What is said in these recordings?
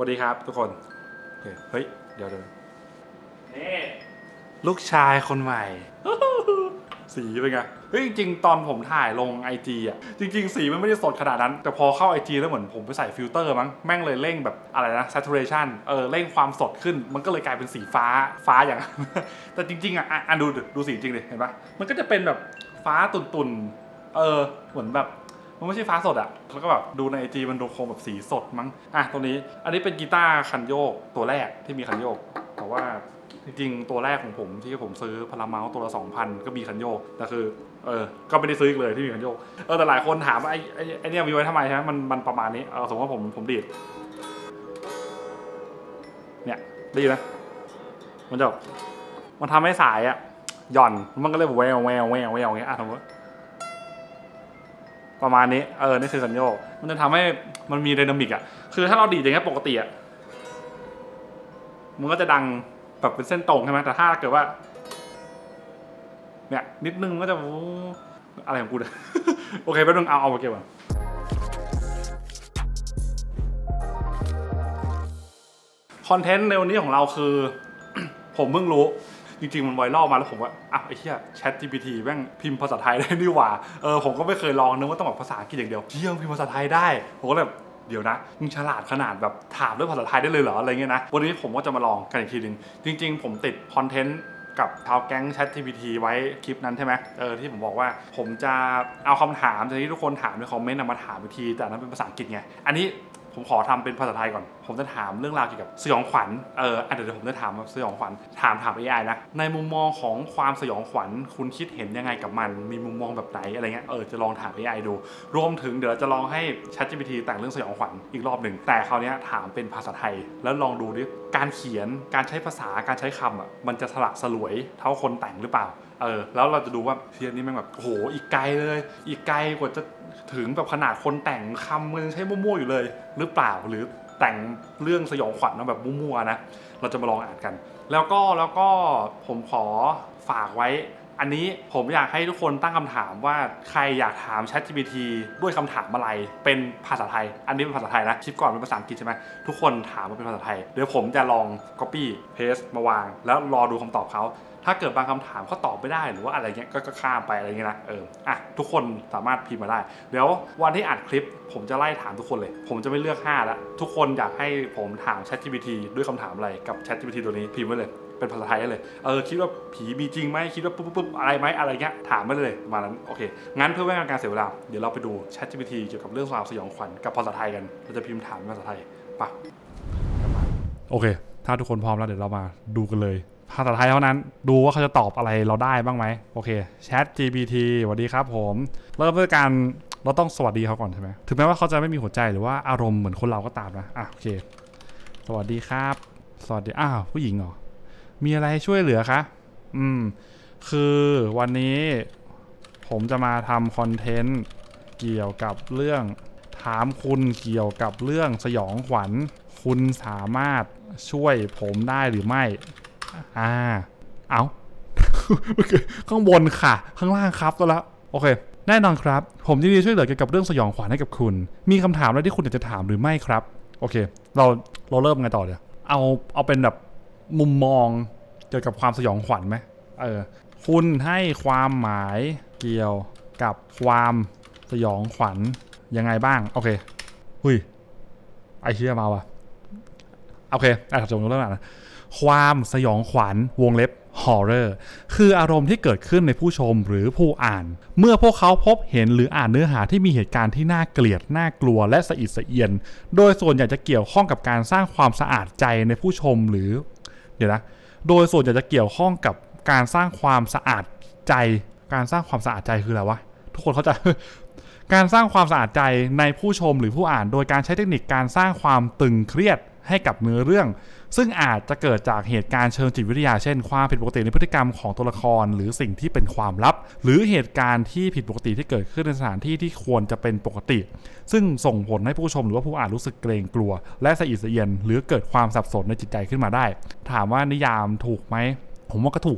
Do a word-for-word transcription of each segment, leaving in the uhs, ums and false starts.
ดีครับทุกคนเฮ้ยเดี๋ยวเดี๋ยวนี่ลูกชายคนใหม่สีเป็นไงเฮ้ยจริงๆตอนผมถ่ายลง ไอ จี อ่ะจริงๆสีมันไม่ได้สดขนาดนั้นแต่พอเข้า ไอ จี แล้วเหมือนผมไปใส่ฟิลเตอร์มั้งแม่งเลยเร่งแบบอะไรนะ saturation เออเร่งความสดขึ้นมันก็เลยกลายเป็นสีฟ้าฟ้าอย่างแต่จริงๆอ่ะอ่ะดูดูสีจริงดิเห็นปะมันก็จะเป็นแบบฟ้าตุ่นๆเออเหมือนแบบมันไม่ใช่ฟ้าสดอะแล้วก็แบบดูใน ไอ จี มันดูคงแบบสีสดมั้งอ่ะตรงนี้อันนี้เป็นกีตาร์คันโยกตัวแรกที่มีคันโยกแต่ว่าจริงๆตัวแรกของผมที่ผมซื้อพาราเมาส์ตัวละ สองพัน ก็มีคันโยกแต่คือเออก็ไม่ได้ซื้ออีกเลยที่มีคันโยกเออแต่หลายคนถามว่าไอ้ไอ้ไอ้นี่มีไว้ทำไมใช่ไหมมันมันประมาณนี้เออสมมติว่าผมผมดีดเนี่ยดีนะมันจะมันทำให้สายอะหย่อนมันก็เลยแววแววแววแววอย่างเงี้ยอ่ะสมมติประมาณนี้เออนี่คือคันโยกมันจะทำให้มันมีไดนามิกอ่ะคือถ้าเราดีดอย่างเงี้ยปกติอ่ะมันก็จะดังแบบเป็นเส้นตรงใช่ไหมแต่ถ้าเกิดว่าเนี่ยนิดนึงก็จะอะไรของกูเนี่ย โอเคแป๊บนึงเอาเอาไปเก็บก่อนคอนเทนต์ในวันนี้ของเราคือ ผมเพิ่งรู้จริงๆมันไวรัลมาแล้วผมว่าอ่ะไอ้เหี้ย แชท จี พี ที แม่งพิมพ์ภาษาไทยได้นี่หว่าเออผมก็ไม่เคยลองนึกว่าต้องแบบภาษาอังกฤษอย่างเดียวเหี้ยพิมพ์ภาษาไทยได้ผมก็แบบเดี๋ยวนะมึงฉลาดขนาดแบบถามด้วยภาษาไทยได้เลยเหรออะไรเงี้ยนะวันนี้ผมก็จะมาลองกันอีกทีนึงจริงๆผมติดคอนเทนต์กับชาวแก๊ง แชท จี พี ที ไว้คลิปนั้นใช่ไหมเออที่ผมบอกว่าผมจะเอาคำถามที่ทุกคนถามในคอมเมนต์มาถามอีกทีแต่นั้นเป็นภาษาอังกฤษไงอันนี้ผมขอทำเป็นภาษาไทยก่อนผมจะถามเรื่องราวเกี่ยวกับสยองขวัญเออเดี๋ยวผมจะถามสยองขวัญถามถาม เอ ไอ นะในมุมมองของความสยองขวัญคุณคิดเห็นยังไงกับมันมีมุมมองแบบไหนอะไรเงี้ยเออจะลองถาม เอ ไอ ดูรวมถึงเดี๋ยวจะลองให้ แชท จี พี ที แต่งเรื่องสยองขวัญอีกรอบหนึ่งแต่คราวนี้ถามเป็นภาษาไทยแล้วลองดูดิการเขียนการใช้ภาษาการใช้คำอ่ะมันจะสละสลวยเท่าคนแต่งหรือเปล่าเออแล้วเราจะดูว่าเทียนนี้มันแบบโหอีกไกลเลยอีกไกลกว่าจะถึงแบบขนาดคนแต่งคำมันใช้มั่วๆอยู่เลยหรือเปล่าหรือแต่งเรื่องสยองขวัญมาแบบมั่วๆนะเราจะมาลองอ่านกันแล้วก็แล้วก็ผมขอฝากไว้อันนี้ผมอยากให้ทุกคนตั้งคำถามว่าใครอยากถาม แชท จี พี ที ด้วยคำถามอะไรเป็นภาษาไทยอันนี้เป็นภาษาไทยนะคลิปก่อนเป็นภาษาอังกฤษใช่ไหมทุกคนถามมาเป็นภาษาไทยเดี๋ยวผมจะลอง copy paste มาวางแล้วรอดูคำตอบเขาถ้าเกิดบางคำถามเขาตอบไม่ได้หรือว่าอะไรเงี้ยก็ข้ามไปอะไรเงี้ยนะเอออ่ะทุกคนสามารถพิมพ์มาได้เดี๋ยววันที่อัดคลิปผมจะไล่ถามทุกคนเลยผมจะไม่เลือกห้าละทุกคนอยากให้ผมถาม แชท จี พี ที ด้วยคำถามอะไรกับ แชท จี พี ที ตัวนี้พิมพ์ไว้เลยเป็นภาษาไทยเลยเออคิดว่าผีมีจริงไหมคิดว่าปุ๊บปุ๊บอะไรไหมอะไรเงี้ยถามมาเลยประมาณนั้นโอเคงั้นเพื่อไม่ให้การเสียเวลาเดี๋ยวเราไปดู แชท จี พี ที เกี่ยวกับเรื่องราวสยองขวัญกับภาษาไทยกันเราจะพิมพ์ถามภาษาไทยป่ะโอเคถ้าทุกคนพร้อมแล้วเดี๋ยวเรามาดูกันเลยภาษาไทยเท่านั้นดูว่าเขาจะตอบอะไรเราได้บ้างไหมโอเค แชท จี พี ที สวัสดีครับผมเริ่มด้วยการเราต้องสวัสดีเขาก่อนใช่ไหมถึงแม้ว่าเขาจะไม่มีหัวใจหรือว่าอารมณ์เหมือนคนเราก็ตามนะอ่ะโอเคสวัสดีครับสวัสดีอ้าวผู้หญิงเหรอมีอะไรให้ช่วยเหลือคะอืมคือวันนี้ผมจะมาทำคอนเทนต์เกี่ยวกับเรื่องถามคุณเกี่ยวกับเรื่องสยองขวัญคุณสามารถช่วยผมได้หรือไม่อ่าเอาข้างบนค่ะข้างล่างครับก็แล้วโอเคแน่นอนครับผมยินดีช่วยเหลือเกี่ยวกับเรื่องสยองขวัญให้กับคุณมีคำถามอะไรที่คุณอยากจะถามหรือไม่ครับโอเคเราเราเริ่มไงต่อเดี๋ยวเอาเอาเป็นแบบมุมมองเกี่ยวกับความสยองขวัญไหมเออคุณให้ความหมายเกี่ยวกับความสยองขวัญยังไงบ้างโอเคหุยไอเชี่ยมาว่ะโอเคอ่ะจบเรื่องนะความสยองขวัญวงเล็บ horror คืออารมณ์ที่เกิดขึ้นในผู้ชมหรือผู้อ่านเมื่อพวกเขาพบเห็นหรืออ่านเนื้อหาที่มีเหตุการณ์ที่น่าเกลียดน่ากลัวและสะอิดสะเอียนโดยส่วนใหญ่จะเกี่ยวข้องกับการสร้างความสะอาดใจในผู้ชมหรือเดี๋ยวนะโดยส่วนใหญ่จะเกี่ยวข้องกับการสร้างความสะอาดใจการสร้างความสะอาดใจคืออะไรวะทุกคนเข้าใจการสร้างความสะอาดใจในผู้ชมหรือผู้อ่านโดยการใช้เทคนิคการสร้างความตึงเครียดให้กับเนื้อเรื่องซึ่งอาจจะเกิดจากเหตุการณ์เชิงจิตวิทยาเช่นความผิดปกติในพฤติกรรมของตัวละครหรือสิ่งที่เป็นความลับหรือเหตุการณ์ที่ผิดปกติที่เกิดขึ้นในสถานที่ที่ควรจะเป็นปกติซึ่งส่งผลให้ผู้ชมหรือว่าผู้อ่านรู้สึกเกรงกลัวและสะอิดสะเอียนหรือเกิดความสับสนในจิตใจขึ้นมาได้ถามว่านิยามถูกไหมผมว่าก็ถูกนะ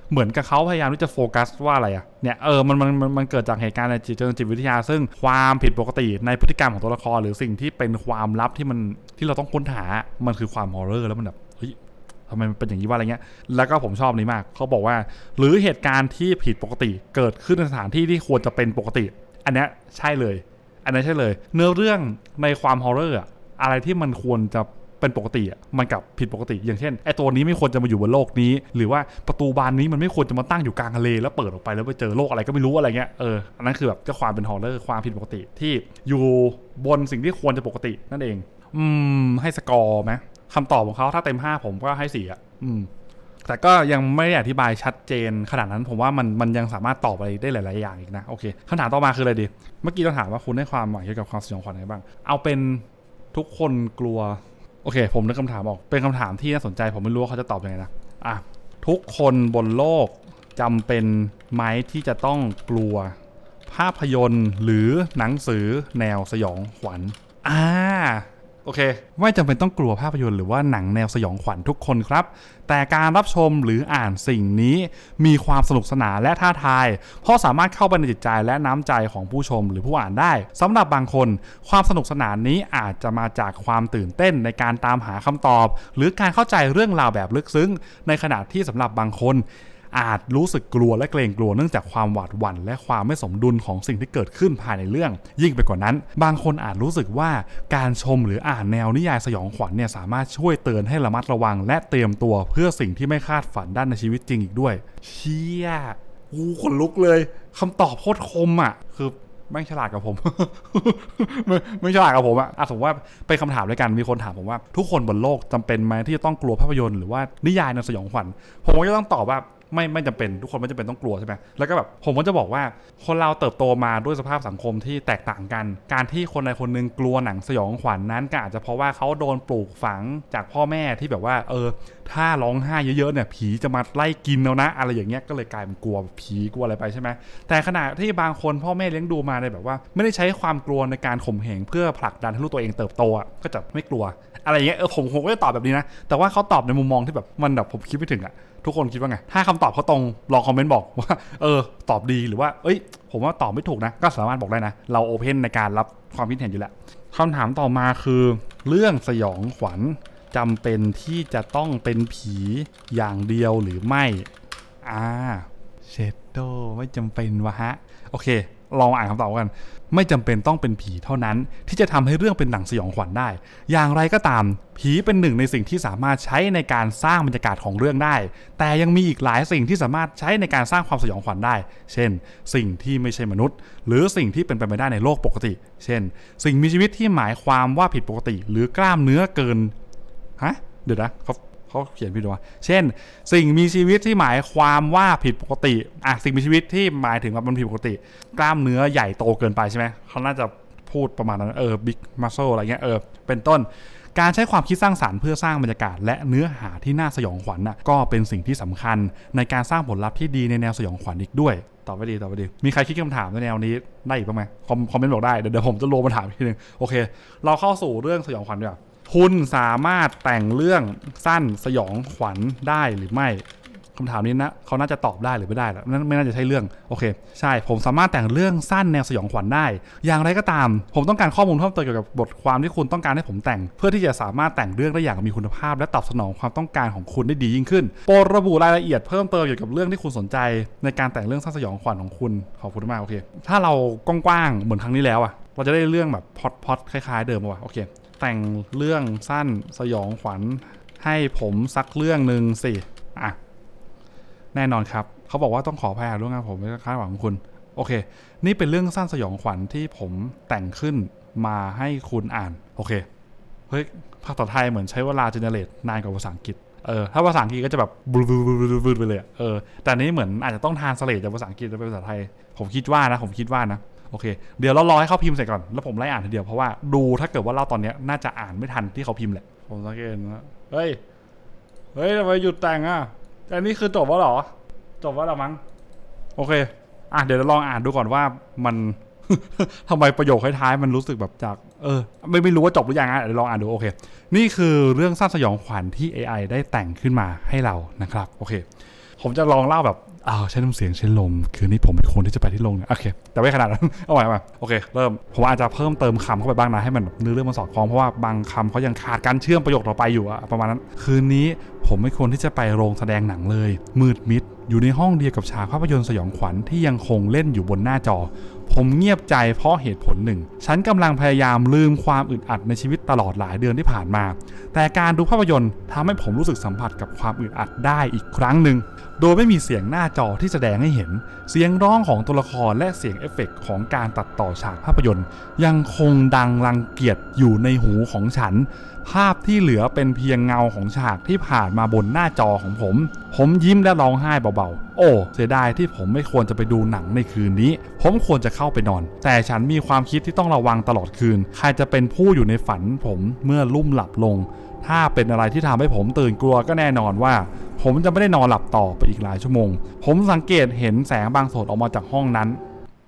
เหมือนกับเขาพยายามที่จะโฟกัสว่าอะไรอะเนี่ยเออมันมันมันเกิดจากเหตุการณ์ในจิตเชิงจิตวิทยาซึ่งความผิดปกติในพฤติกรรมของตัวละครหรือสิ่งที่เป็นความลับที่มันที่เราต้องค้นหามันคือความฮอร์เรอร์แล้วมันแบบเฮ้ยทำไมมันเป็นอย่างนี้วะอะไรเงี้ยแล้วก็ผมชอบนี้มากเขาบอกว่าหรือเหตุการณ์ที่ผิดปกติเกิดขึ้นในสถานที่ที่ควรจะเป็นปกติอันนี้ใช่เลยอันนี้ใช่เลยเนื้อเรื่องในความฮอร์เรอร์อะไรที่มันควรจะเป็นปกติอ่ะมันกับผิดปกติอย่างเช่นไอ้ตัวนี้ไม่ควรจะมาอยู่บนโลกนี้หรือว่าประตูบานนี้มันไม่ควรจะมาตั้งอยู่กลางทะเลแล้วเปิดออกไปแล้วไปเจอโลกอะไรก็ไม่รู้อะไรเงี้ยเอออันนั้นคือแบบเจ้าความเป็นฮอร์เรอร์ความผิดปกติที่อยู่บนสิ่งที่ควรจะปกตินั่นเองอืมให้สกอร์ไหมคำตอบของเขาถ้าเต็มห้าผมก็ให้สี่อ่ะอืมแต่ก็ยังไม่ได้อธิบายชัดเจนขนาดนั้นผมว่ามันมันยังสามารถตอบอะไรได้หลายๆอย่างอีกนะโอเคคำถามต่อมาคืออะไรดีเมื่อกี้เราถามว่าคุณให้ความหมายเกี่ยวกับความสยองขวัญอะไรบ้างเอาเป็นทุกคนกลัวโอเคผมนึกคำถามออกเป็นคำถามที่น่าสนใจผมไม่รู้ว่าเขาจะตอบยังไงนะอ่ะทุกคนบนโลกจำเป็นไหมที่จะต้องกลัวภาพยนตร์หรือหนังสือแนวสยองขวัญอ่าโอเคไม่จำเป็นต้องกลัวภาพยนตร์หรือว่าหนังแนวสยองขวัญทุกคนครับแต่การรับชมหรืออ่านสิ่งนี้มีความสนุกสนานและท้าทายเพราะสามารถเข้าไปในจิตใจและน้ำใจของผู้ชมหรือผู้อ่านได้สำหรับบางคนความสนุกสนานนี้อาจจะมาจากความตื่นเต้นในการตามหาคำตอบหรือการเข้าใจเรื่องราวแบบลึกซึ้งในขณะที่สำหรับบางคนอาจรู้สึกกลัวและเกรงกลัวเนื่องจากความหวาดหวั่นและความไม่สมดุลของสิ่งที่เกิดขึ้นภายในเรื่องยิ่งไปกว่านั้นบางคนอาจรู้สึกว่าการชมหรืออ่านแนวนิยายสยองขวัญเนี่ยสามารถช่วยเตือนให้ระมัดระวังและเตรียมตัวเพื่อสิ่งที่ไม่คาดฝันด้านในชีวิตจริงอีกด้วยเชี่ยอู้ขนลุกเลยคำตอบโคตรคมอ่ะคือไม่ฉลาดกับผม ไม่ไม่ฉลาดกับผมอะสมมติว่าเป็นคำถามด้วยกันมีคนถามผมว่าทุกคนบนโลกจำเป็นไหมที่จะต้องกลัวภาพยนตร์หรือว่านิยายแนวสยองขวัญผมก็จะต้องตอบว่าไม่ไม่จำเป็นทุกคนไม่จำเป็นต้องกลัวใช่ไหมแล้วก็แบบผมก็จะบอกว่าคนเราเติบโตมาด้วยสภาพสังคมที่แตกต่างกันการที่คนใดคนหนึ่งกลัวหนังสยองขวัญ น, นั้นก็อาจจะเพราะว่าเขาโดนปลูกฝังจากพ่อแม่ที่แบบว่าเออถ้าร้องไห้เยอะๆเนี่ยผีจะมาไล่กินแล้วนะอะไรอย่างเงี้ยก็เลยกลายเป็นกลัวผีกลัวอะไรไปใช่ไหมแต่ขณะที่บางคนพ่อแม่เลี้ยงดูมาในแบบว่าไม่ได้ใช้ความกลัวในการข่มเหงเพื่อผลักดันให้ลูกตัวเองเติบโตอ่ะก็จะไม่กลัวอะไรอย่างเงี้ยเออผมผมก็จะตอบแบบนี้นะแต่ว่าเขาตอบในมุมมองที่แบบมันแบบผมคิดไม่ถึงอ่ะทุกคนคิดว่าไงถ้าคำตอบเขาตรงลองคอมเมนต์บอกว่าเออตอบดีหรือว่าเอ้ยผมว่าตอบไม่ถูกนะก็สามารถบอกได้นะเราโอเพนในการรับความคิดเห็นอยู่แล้วคำถามต่อมาคือเรื่องสยองขวัญจำเป็นที่จะต้องเป็นผีอย่างเดียวหรือไม่อ่าเชดโดไม่จำเป็นวะฮะโอเคลองอ่านคำตอบกันไม่จำเป็นต้องเป็นผีเท่านั้นที่จะทำให้เรื่องเป็นหนังสยองขวัญได้อย่างไรก็ตามผีเป็นหนึ่งในสิ่งที่สามารถใช้ในการสร้างบรรยากาศของเรื่องได้แต่ยังมีอีกหลายสิ่งที่สามารถใช้ในการสร้างความสยองขวัญได้เช่นสิ่งที่ไม่ใช่มนุษย์หรือสิ่งที่เป็นไปไม่ได้ในโลกปกติเช่นสิ่งมีชีวิตที่หมายความว่าผิดปกติหรือกล้ามเนื้อเกินฮะเดี๋ยวนะเขาเขาเขียนผิดว่าเช่นสิ่งมีชีวิตที่หมายความว่าผิดปกติอ่ะสิ่งมีชีวิตที่หมายถึงว่ามันผิดปกติกล้ามเนื้อใหญ่โตเกินไปใช่ไหมเขาน่าจะพูดประมาณนั้นเออ big muscle อะไรเงี้ยเออเป็นต้นการใช้ความคิดสร้างสรรค์เพื่อสร้างบรรยากาศและเนื้อหาที่น่าสยองขวัญน่ะก็เป็นสิ่งที่สำคัญในการสร้างผลลัพธ์ที่ดีในแนวสยองขวัญอีกด้วยตอบไปดีตอบไปดีมีใครคิดคำถามในแนวนี้ได้อีกบ้างไหมคอมเมนต์บอกได้เดี๋ยวเดี๋ยวผมจะรวมมาถามอีกทีนึงโอเคเราเข้าสู่เรื่องสยองขวัญดีกว่าคุณสามารถแต่งเรื่องสั้นสยองขวัญได้หรือไม่คำถามนี้นะเขาน่าจะตอบได้หรือไม่ได้แล้วนั่นไม่น่าจะใช่เรื่องโอเคใช่ผมสามารถแต่งเรื่องสั้นแนวสยองขวัญได้อย่างไรก็ตามผมต้องการข้อมูลเพิ่มเติมเกี่ยวกับบทความที่คุณต้องการให้ผมแต่งเพื่อที่จะสามารถแต่งเรื่องได้อย่างมีคุณภาพและตอบสนองความต้องการของคุณได้ดียิ่งขึ้นโปรดระบุรายละเอียดเพิ่มเติมเกี่ยวกับเรื่องที่คุณสนใจในการแต่งเรื่องสั้นสยองขวัญของคุณขอบคุณมากโอเคถ้าเรากว้างๆเหมือนครั้งนี้แล้วอ่ะเราจะได้เรื่องแบบพอดๆคล้ายๆเดิมว่ะโอเคแต่งเรื่องสั้นสยองขวัญให้ผมสักเรื่องนึงสิอ่ะแน่นอนครับเขาบอกว่าต้องขออภัยล่วงหน้าผมไม่คาดหวังของคุณโอเคนี่เป็นเรื่องสั้นสยองขวัญที่ผมแต่งขึ้นมาให้คุณอ่านโอเคเฮ้ยภาษาไทยเหมือนใช้เวลาเจเนเรตนานกว่าภาษาอังกฤษเออถ้าภาษาอังกฤษก็จะแบบบูบูบูบูบูไปเลยเออแต่นี้เหมือนอาจจะต้องทานสเลตจากภาษาอังกฤษไปภาษาไทยผมคิดว่านะผมคิดว่านะโอเคเดี๋ยวเรารอให้เขาพิมพ์เสร็จก่อนแล้วผมไล่อ่านทีเดียวเพราะว่าดูถ้าเกิดว่าเราตอนนี้น่าจะอ่านไม่ทันที่เขาพิมพ์แหละผมสังเกตนะเฮ้ยเฮ้ยทำไมหยุดแต่งอ่ะอันนี้คือจบแล้วหรอจบแล้วหรอมั้งโอเคอ่ะเดี๋ยวเราลองอ่านดูก่อนว่ามัน ทำไมประโยคท้ายๆมันรู้สึกแบบจากเออไม่ไม่รู้ว่าจบหรือยังอ่ะเดี๋ยวลองอ่านดูโอเคนี่คือเรื่องสั้นสยองขวัญที่ เอ ไอ ได้แต่งขึ้นมาให้เรานะครับโอเคผมจะลองเล่าแบบอ้าวใช้น้ำเสียงใช้ลมคืนนี้ผมเป็นคนที่จะไปที่โรงโอเคแต่ไม่ขนาดนั้นเอาใหม่มาโอเคเริ่มผมอาจจะเพิ่มเติมคำเข้าไปบ้างนะให้มันเนื้อเรื่องมันสอดคล้องเพราะว่าบางคำเขายังขาดการเชื่อมประโยคต่อไปอยู่อะประมาณนั้นคืนนี้ผมไม่ควรที่จะไปโรงแสดงหนังเลยมืดมิดอยู่ในห้องเดียวกับฉากภาพยนตร์สยองขวัญที่ยังคงเล่นอยู่บนหน้าจอผมเงียบใจเพราะเหตุผลหนึ่งฉันกำลังพยายามลืมความอึดอัดในชีวิตตลอดหลายเดือนที่ผ่านมาแต่การดูภาพยนตร์ทำให้ผมรู้สึกสัมผัสกับความอึดอัดได้อีกครั้งหนึ่งโดยไม่มีเสียงหน้าจอที่แสดงให้เห็นเสียงร้องของตัวละครและเสียงเอฟเฟกต์ของการตัดต่อฉากภาพยนตร์ยังคงดังรังเกียจอยู่ในหูของฉันภาพที่เหลือเป็นเพียงเงาของฉากที่ผ่านมาบนหน้าจอของผมผมยิ้มและร้องไห้เบาๆโอ้เสียดายที่ผมไม่ควรจะไปดูหนังในคืนนี้ผมควรจะเข้าไปนอนแต่ฉันมีความคิดที่ต้องระวังตลอดคืนใครจะเป็นผู้อยู่ในฝันผมเมื่อลุ่มหลับลงถ้าเป็นอะไรที่ทำให้ผมตื่นกลัวก็แน่นอนว่าผมจะไม่ได้นอนหลับต่อไปอีกหลายชั่วโมงผมสังเกตเห็นแสงบางส่วนออกมาจากห้องนั้น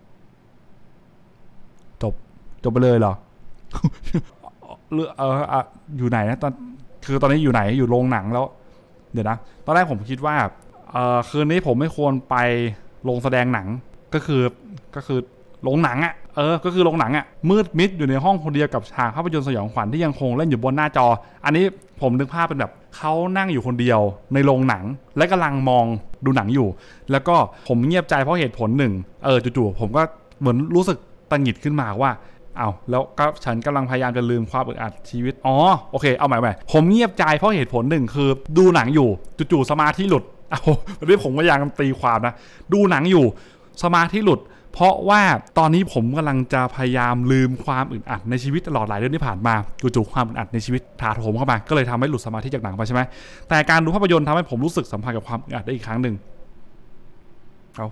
จบจบไปเลยเหรอ เออเอออะอยู่ไหนนะตอนคือตอนนี้อยู่ไหนอยู่โรงหนังแล้วเดี๋ยวนะตอนแรกผมคิดว่าเออคืนนี้ผมไม่ควรไปโรงแสดงหนังก็คือก็คือโรงหนังอ่ะเออก็คือโรงหนังอ่ะมืดมิดอยู่ในห้องคนเดียวกับฉากภาพยนตร์สยองขวัญที่ยังคงเล่นอยู่บนหน้าจออันนี้ผมนึกภาพเป็นแบบเขานั่งอยู่คนเดียวในโรงหนังและกำลังมองดูหนังอยู่แล้วก็ผมเงียบใจเพราะเหตุผลหนึ่งเออจู่ๆผมก็เหมือนรู้สึกตังหงิดขึ้นมาว่าเอาแล้วก็ฉันกำลังพยายามจะลืมความอึดอัดชีวิตอ๋อโอเคเอาใหม่ใหม่ผมเงียบใจเพราะเหตุผลหนึ่งคือดูหนังอยู่จู่ๆสมาธิหลุดเอาเรื่องผมพยายามตีความนะดูหนังอยู่สมาธิหลุดเพราะว่าตอนนี้ผมกำลังจะพยายามลืมความอึดอัดในชีวิตตลอดหลายเดือนที่ผ่านมาจู่ๆความอึดอัดในชีวิตถาโถมเข้ามาก็เลยทำให้หลุดสมาธิจากหนังไปใช่ไหมแต่การดูภาพยนตร์ทำให้ผมรู้สึกสัมผัสกับความอึดอัดได้อีกครั้งหนึ่งเอา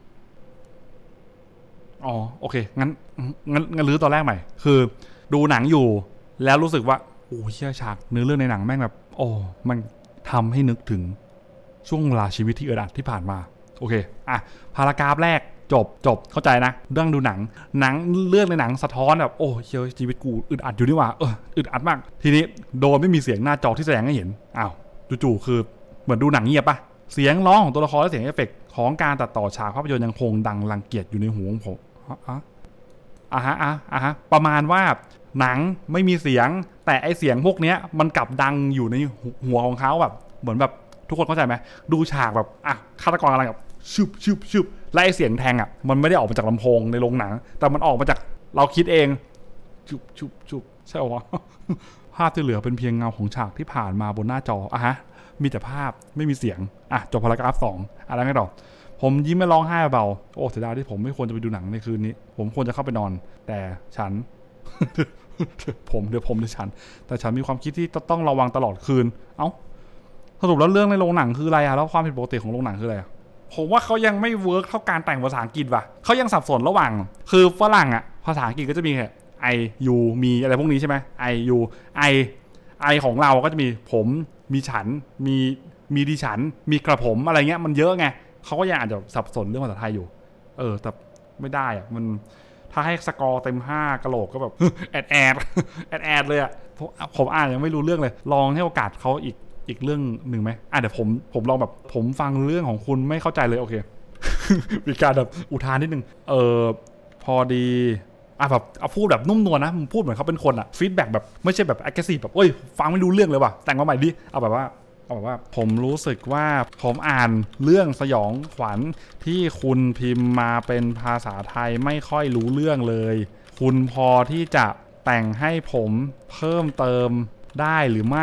อ๋อโอเคงั้นงั้นงั้นรื้อตอนแรกใหม่คือดูหนังอยู่แล้วรู้สึกว่าโอ้เชี่ยฉากเนื้อเรื่องในหนังแม่งแบบโอ้มันทำให้นึกถึงช่วงเวลาชีวิตที่อึดอัดที่ผ่านมาโอเคอ่ะพารากราฟแรกจบจบเข้าใจนะเรื่องดูหนังหนังเรื่องในหนังสะท้อนแบบโอ้เชี่ยชีวิตกูอึดอัดอยู่นี่หว่าเอออึดอัดมากทีนี้โดนไม่มีเสียงหน้าจอที่แสดงให้เห็นอ้าวจู่ๆคือเหมือนดูหนังเงียบปะเสียงร้องของตัวละครและเสียงเอฟเฟกต์ของการตัดต่อฉากภาพยนตร์ยังคงดังรังเกียจอยู่ในหูของผมอ่ะอ่ะฮะอ่ะอ่ะฮะประมาณว่าหนังไม่มีเสียงแต่ไอเสียงพวกเนี้ยมันกลับดังอยู่ในหัวของเขาแบบเหมือนแบบทุกคนเข้าใจไหมดูฉากแบบอ่ะฆาตกรกำลังแบบชึบชึบชึบและไอเสียงแทงอ่ะมันไม่ได้ออกมาจากลำโพงในโรงหนังแต่มันออกมาจากเราคิดเองชุบชุบชุบใช่หรอภาพที่เหลือเป็นเพียงเงาของฉากที่ผ่านมาบนหน้าจออ่ะฮะมีแต่ภาพไม่มีเสียงอ่ะจบพารากราฟสองอะไรไม่ต่อผมยิ้มไม่ร้องไห้เบาโอ้เสียดายที่ผมไม่ควรจะไปดูหนังในคืนนี้ผมควรจะเข้าไปนอนแต่ฉัน ผมเดี๋ยวผมเดี๋ยวฉันแต่ฉันมีความคิดที่ต้องระวังตลอดคืนเอ้าสรุปแล้วเรื่องในโรงหนังคืออะไรอะแล้วความผิดปกติของโรงหนังคืออะไรอะผมว่าเขายังไม่เวิร์กเท่าการแต่งภาษาอังกฤษว่ะเขายังสับสนระหว่างคือฝรั่งอะภาษาอังกฤษก็จะมีแค่ไอยูมีอะไรพวกนี้ใช่ไหมไอยูไอไอของเราก็จะมีผมมีฉันมีมีดิฉันมีกระผมอะไรเงี้ยมันเยอะไงเขาก็ยังอาจจะสับสนเรื่องภาษาไทยอยู่เออแต่ไม่ได้อะมันถ้าให้สกอร์เต็มห้ากะโหลกก็แบบแอดแอดแอดแอดเลยอะผมอ่านยังไม่รู้เรื่องเลยลองให้โอกาสเขาอีกอีกเรื่องหนึ่งไหมอ่ะเดี๋ยวผมผมลองแบบผมฟังเรื่องของคุณไม่เข้าใจเลยโอเค มีการแบบอุทานนิดนึงเออพอดีอ่ะแบบเอาพูดแบบนุ่มนวลนะมึงพูดเหมือนเขาเป็นคนอะฟีดแบ็กแบบไม่ใช่แบบ aggressive แบบเอ้ยฟังไม่รู้เรื่องเลยว่ะแต่งมาใหม่ดิเอาแบบว่าเอาแบบว่าผมรู้สึกว่าผมอ่านเรื่องสยองขวัญที่คุณพิมพ์มาเป็นภาษาไทยไม่ค่อยรู้เรื่องเลยคุณพอที่จะแต่งให้ผมเพิ่มเติมได้หรือไม่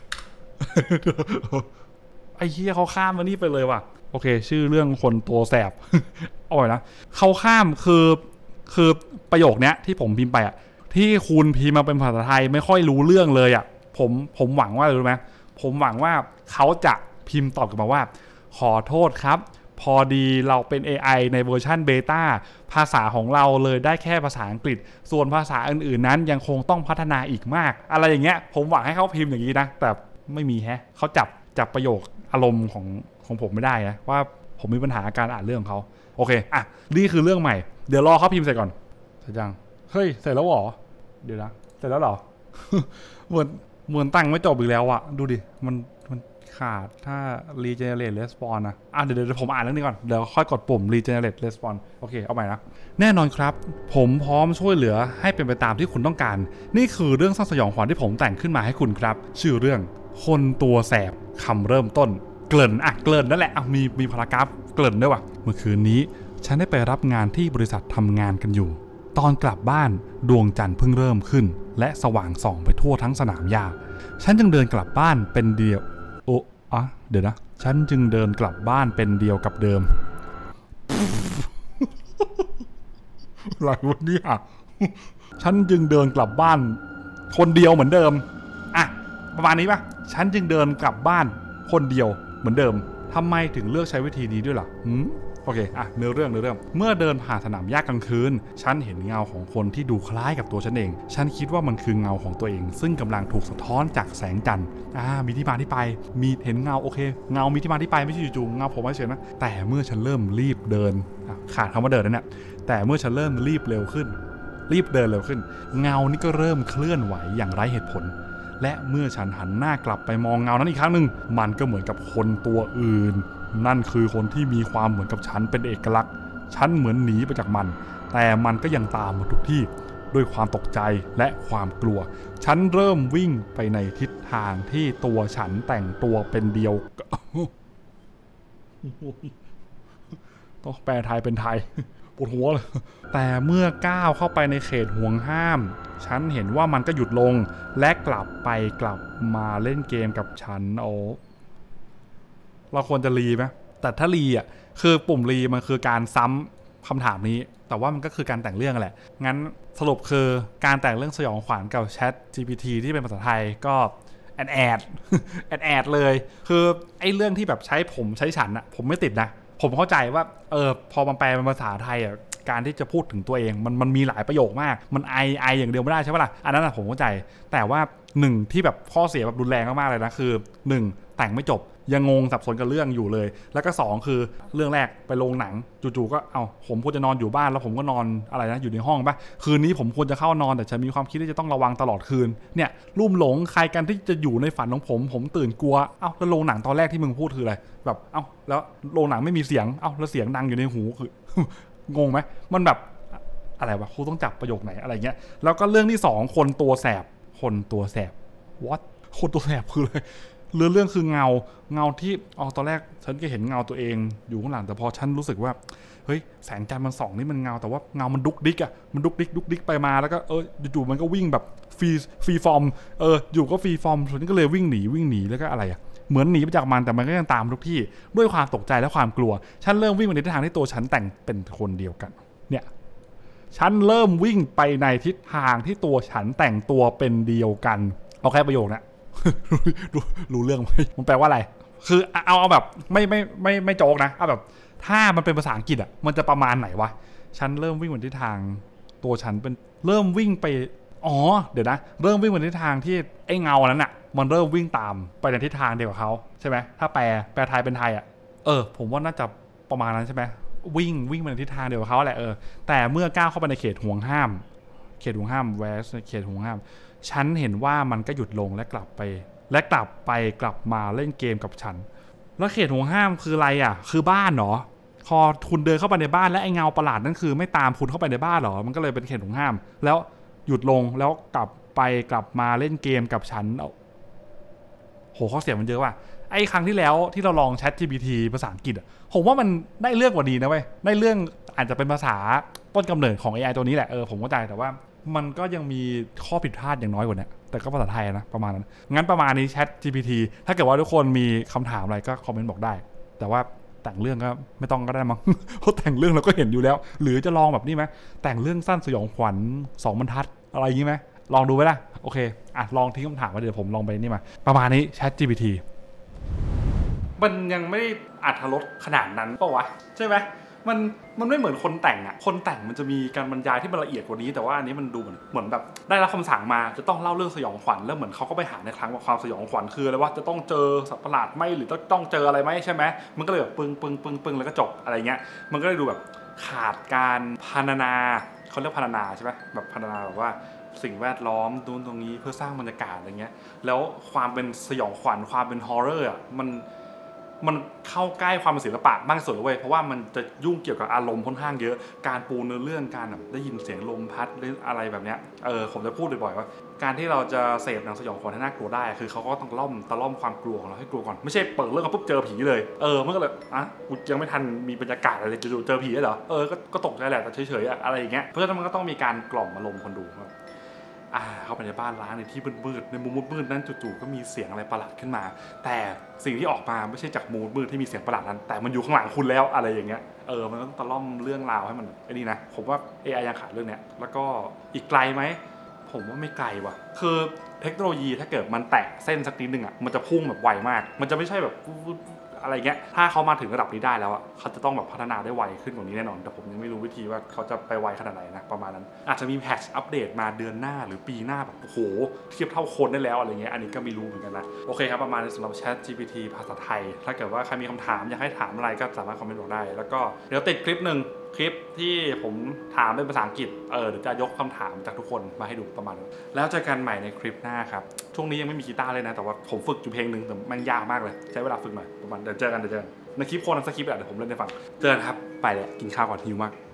ไอ้เหี้ยเขาข้ามมานี่ไปเลยว่ะโอเคชื่อเรื่องคนตัวแสบ เอาไว้นะเขาข้ามคือคือประโยคเนี้ยที่ผมพิมพ์ไปอ่ะที่คุณพิมพ์มาเป็นภาษาไทยไม่ค่อยรู้เรื่องเลยอ่ะผมผมหวังว่ารู้ไหมผมหวังว่าเขาจะพิมพ์ตอบกลับมาว่าขอโทษครับพอดีเราเป็น เอ ไอ ในเวอร์ชันเบต้าภาษาของเราเลยได้แค่ภาษาอังกฤษส่วนภาษาอื่นๆนั้นยังคงต้องพัฒนาอีกมากอะไรอย่างเงี้ยผมหวังให้เขาพิมพ์อย่างนี้นะแต่ไม่มีแฮะเขาจับจับประโยคอารมณ์ของของผมไม่ได้นะว่าผมมีปัญหาการอ่านเรื่องของเขาโอเคอ่ะนี่คือเรื่องใหม่เดี๋ยวรอเขาพิมพ์เสร็จก่อนเสร็จยังเฮ้ยเสร็จแล้วเหรอเดี๋ยวนะเสร็จแล้วเหรอ เหมือนเหมือนตั้งไม่จบอีกแล้วอะดูดิมันมันขาดถ้า regenerate response นะอ่ะเดี๋ยวเดี๋ยวผมอ่านเรื่องนี้ก่อนเดี๋ยวค่อยกดปุ่ม regenerate response โอเคเอาใหม่นะแน่นอนครับผมพร้อมช่วยเหลือให้เป็นไปตามที่คุณต้องการนี่คือเรื่องสร้างสยองขวัญที่ผมแต่งขึ้นมาให้คุณครับชื่อเรื่องคนตัวแสบคำเริ่มต้นเกริ่นอ่ะเกริ่นนั่นแหละอ่ะมีมีพารากราฟเกริ่นด้วยว่ะเมื่อคืนนี้ฉันได้ไปรับงานที่บริษัททำงานกันอยู่ตอนกลับบ้านดวงจันทร์เพิ่งเริ่มขึ้นและสว่างส่องไปทั่วทั้งสนามหญ้าฉันจึงเดินกลับบ้านเป็นเดียวโอ้อะเดี๋ยวนะฉันจึงเดินกลับบ้านเป็นเดียวกับเดิมอะไรวะเนี่ยฉันจึงเดินกลับบ้านคนเดียวเหมือนเดิมอ่ะประมาณนี้ป่ะฉันจึงเดินกลับบ้านคนเดียวเหมือนเดิมทำไมถึงเลือกใช้วิธีนี้ด้วยล่ะหืมโอเคอ่ะเนื้อเรื่องเนื้อเรื่องเมื่อเดินผ่านสนามหญ้ากลางคืนฉันเห็นเงาของคนที่ดูคล้ายกับตัวฉันเองฉันคิดว่ามันคือเงาของตัวเองซึ่งกำลังถูกสะท้อนจากแสงจันทร์อ่ามีที่มาที่ไปมีเห็นเงาโอเคเงามีที่มาที่ไปไม่ใช่จู่ๆเงาผมไม่เฉยนะแต่เมื่อฉันเริ่มรีบเดินขาดคำว่าเดินนั่นแหละแต่เมื่อฉันเริ่มรีบเร็วขึ้นรีบเดินเร็วขึ้นเงานี่ก็เริ่มเคลื่อนไหวอย่างไร้เหตุผลและเมื่อฉันหันหน้ากลับไปมองเงานั้นอีกครั้งหนึ่งมันก็เหมือนกับคนตัวอื่นนั่นคือคนที่มีความเหมือนกับฉันเป็นเอกลักษณ์ฉันเหมือนหนีไปจากมันแต่มันก็ยังตามมาทุกที่ด้วยความตกใจและความกลัวฉันเริ่มวิ่งไปในทิศทางที่ตัวฉันแต่งตัวเป็นเดียวต้องแปลไทยเป็นไทยปวดหัวเลยแต่เมื่อก้าวเข้าไปในเขตห่วงห้ามฉันเห็นว่ามันก็หยุดลงและกลับไปกลับมาเล่นเกมกับฉันโอ้เราควรจะรีไหมแต่ถ้ารีอ่ะคือปุ่มรีมันคือการซ้ำคำถามนี้แต่ว่ามันก็คือการแต่งเรื่องแหละงั้นสรุปคือการแต่งเรื่องสยองขวัญกับ Chat จี พี ที ที่เป็นภาษาไทยก็แอดแอดแอดแอดเลยคือไอ้เรื่องที่แบบใช้ผมใช้ฉันอะผมไม่ติดนะผมเข้าใจว่าเออพอมันแปลเป็นภาษาไทยอ่ะการที่จะพูดถึงตัวเองมันมันมีหลายประโยคมากมันไอไออย่างเดียวไม่ได้ใช่ไหมล่ะอันนั้นผมเข้าใจแต่ว่าหนึ่งที่แบบข้อเสียแบบรุนแรงมากๆเลยนะคือหนึ่งแต่งไม่จบยังงงสับสนกับเรื่องอยู่เลยแล้วก็สองคือเรื่องแรกไปโรงหนังจู่ๆก็เอาผมควรจะนอนอยู่บ้านแล้วผมก็นอนอะไรนะอยู่ในห้องป่ะคืนนี้ผมควรจะเข้านอนแต่ฉันมีความคิดที่จะต้องระวังตลอดคืนเนี่ยลุ่มหลงใครกันที่จะอยู่ในฝันของผมผมตื่นกลัวเอ้าแล้วโรงหนังตอนแรกที่มึงพูดคืออะไรแบบเอ้าแล้วโรงหนังไม่มีเสียงเอ้าแล้วเสียงดังอยู่ในหูคืองงไหมมันแบบอะไรวะครูต้องจับประโยคไหนอะไรเงี้ยแล้วก็เรื่องที่สองคนตัวแสบคนตัวแสบ what คนตัวแสบคืออะไรเรื่องเรื่องคือเงาเงาที่อ๋อตอนแรกฉันก็เห็นเงาตัวเองอยู่ข้างหลังแต่พอฉันรู้สึกว่าเฮ้ยแสงจันทร์มันส่องนี่มันเงาแต่ว่าเงามันดุกดิกอะมันดุกดิกดุกดิกไปมาแล้วก็เอออยู่ๆมันก็วิ่งแบบฟรีฟรีฟอร์มเอออยู่ก็ฟรีฟอร์มฉันก็เลยวิ่งหนีวิ่งหนีแล้วก็อะไรอะเหมือนหนีไปจากมันแต่มันก็ยังตามทุกที่ด้วยความตกใจและความกลัวฉันเริ่มวิ่งไปในทิศทางที่ตัวฉันแต่งเป็นคนเดียวกันเนี่ยฉันเริ่มวิ่งไปในทิศทางที่ตัวฉันแต่งตัวเป็นเดียวกันเอาแค่ประโยคนะรู้รู้เรื่องไหมมันแปลว่าอะไรคือเอาเอาแบบไม่ไม่ไม่ไม่โจกนะเอาแบบถ้ามันเป็นภาษาอังกฤษอ่ะมันจะประมาณไหนวะฉันเริ่มวิ่งไปในทิศทางตัวฉันเป็นเริ่มวิ่งไปอ๋อเดี๋ยวนะเริ่มวิ่งไปในทิศทางที่ไอ้เงานั้นอ่ะมันเริ่มวิ่งตามไปในทิศทางเดียวกับเขาใช่ไหมถ้าแปลแปลไทยเป็นไทยอ่ะเออผมว่าน่าจะประมาณนั้นใช่ไหมวิ่งวิ่งไปในทิศทางเดียวกับเขาแหละเออแต่เมื่อก้าวเข้าไปในเขตห่วงห้ามเขตห่วงห้ามเวสเขตห่วงห้ามฉันเห็นว่ามันก็หยุดลงและกลับไปและกลับไปกลับมาเล่นเกมกับฉันแล้วเขตห่วงห้ามคืออะไรอ่ะคือบ้านเหรอพอคุณเดินเข้าไปในบ้านและไอ้เงาประหลาดนั่นคือไม่ตามคุณเข้าไปในบ้านเหรอมันก็เลยเป็นเขตห่วงห้ามแล้วหยุดลงแล้วกลับไปกลับมาเล่นเกมกับฉันเอาโหข้อเสียมันเยอะว่ะไอ้ครั้งที่แล้วที่เราลอง Chat จี พี ที ภาษาอังกฤษอ่ะผมว่ามันได้เรื่องกว่านี้นะเว้ยได้เรื่องอาจจะเป็นภาษาต้นกำเนิดของ เอ ไอ ตัวนี้แหละเออผมเข้าใจแต่ว่ามันก็ยังมีข้อผิดพลาดอย่างน้อยกว่านี้แต่ก็ภาษาไทยนะประมาณนั้นงั้นประมาณนี้ Chat จี พี ที ถ้าเกิดว่าทุกคนมีคำถามอะไรก็คอมเมนต์บอกได้แต่ว่าแต่งเรื่องก็ไม่ต้องก็ได้มั้ง เพราะแต่งเรื่องเราก็เห็นอยู่แล้วหรือจะลองแบบนี้ไหมแต่งเรื่องสั้นสยองขวัญสองบรรทัดอะไรอย่างนี้ไหมลองดูไหมล่ะโอเคอ่ะลองทิ้งคำถามไว้เดี๋ยวผมลองไปนี่มาประมาณนี้ Chat จี พี ที มันยังไม่อรรถรสขนาดนั้นป่าวะใช่ไหมมันมันไม่เหมือนคนแต่งอ่ะคนแต่งมันจะมีการบรรยายที่มันละเอียดกว่านี้แต่ว่าอันนี้มันดูเหมือนเหมือนแบบได้รับคำสั่งมาจะต้องเล่าเรื่องสยองขวัญแล้วเหมือนเขาก็ไปหาในครั้งว่าความสยองขวัญคืออะไรว่าจะต้องเจอสัตว์ประหลาดไหมหรือต้องเจออะไรไหมใช่ไหมมันก็เลยแบบปึ้งปึ้งปึ้งปึ้งแล้วก็จบอะไรเงี้ยมันก็เลยดูแบบขาดการพรรณนาเขาเรียกพรรณนาใช่ไหมแบบพรรณนาแบบว่าสิ่งแวดล้อมดูตรงนี้เพื่อสร้างบรรยากาศอะไรเงี้ยแล้วความเป็นสยองขวัญความเป็นฮอร์เรอร์อ่ะมันมันเข้าใกล้ความเป็นศิลปะมากที่สุดเลยเว้ยเพราะว่ามันจะยุ่งเกี่ยวกับอารมณ์ค่อนข้างเยอะการปูเนื้อเรื่องการแบบได้ยินเสียงลมพัดหรืออะไรแบบเนี้ยเออผมจะพูดบ่อยๆว่าการที่เราจะเสพหนังสยองขวัญให้น่ากลัวได้คือเขาก็ต้องล่อมตะล่อมความกลัวของเราให้กลัวก่อนไม่ใช่เปิดเรื่องมาปุ๊บเจอผีเลยเออมันก็เลยอ่ะกูยังไม่ทันมีบรรยากาศอะไรจู่ๆเจอผีเหรอเออก็ตกใจแหละแต่เฉยๆอะไรอย่างเงี้ยเพราะฉะนั้นมันก็ต้องมีการกล่อมอารมณ์คนดูอ่าเข้าไปในบ้านร้างในที่มืดๆในมุมมืดๆนั้นจู่ๆก็มีเสียงอะไรประหลาดขึ้นมาแต่สิ่งที่ออกมาไม่ใช่จากมุมมืดที่มีเสียงประหลาดนั้นแต่มันอยู่ข้างหลังคุณแล้วอะไรอย่างเงี้ยเออมันก็ตะล่อมเรื่องราวให้มันไอ้นี่นะผมว่า เอ ไอ ยังขาดเรื่องเนี้ยแล้วก็อีกไกลไหมผมว่าไม่ไกลว่ะคือเทคโนโลยีถ้าเกิดมันแตะเส้นสักนิดนึงอ่ะมันจะพุ่งแบบไวมากมันจะไม่ใช่แบบอะไรเงี้ยถ้าเขามาถึงระดับนี้ได้แล้วอ่ะเขาจะต้องแบบพัฒนาได้ไวขึ้นกว่านี้แน่นอนแต่ผมยังไม่รู้วิธีว่าเขาจะไปไวขนาดไหนนะประมาณนั้นอาจจะมีแพทช์อัปเดตมาเดือนหน้าหรือปีหน้าแบบโอ้โหเทียบเท่าคนได้แล้วอะไรเงี้ยอันนี้ก็ไม่รู้เหมือนกันนะโอเคครับประมาณนี้สำหรับ Chat จี พี ที ภาษาไทยถ้าเกิดว่าใครมีคำถามอยากให้ถามอะไรก็สามารถคอมเมนต์บอกได้แล้วก็เดี๋ยวติดคลิปหนึ่งคลิปที่ผมถามเป็นภาษาอังกฤษเออเดี๋ยวจะยกคำถามจากทุกคนมาให้ดูประมาณนั้นแล้วเจอกันใหม่ในคลิปหน้าครับช่วงนี้ยังไม่มีกีตาร์เลยนะแต่ว่าผมฝึกอยู่เพลงนึงแต่มันยากมากเลยใช้เวลาฝึกหน่อยประมาณเดี๋ยวเจอกันเดี๋ยวเจอกันในคลิปโคนันสคริปต์เดี๋ยวผมเล่นให้ฟังเจอกันครับไปเลยกินข้าวก่อนหิวมาก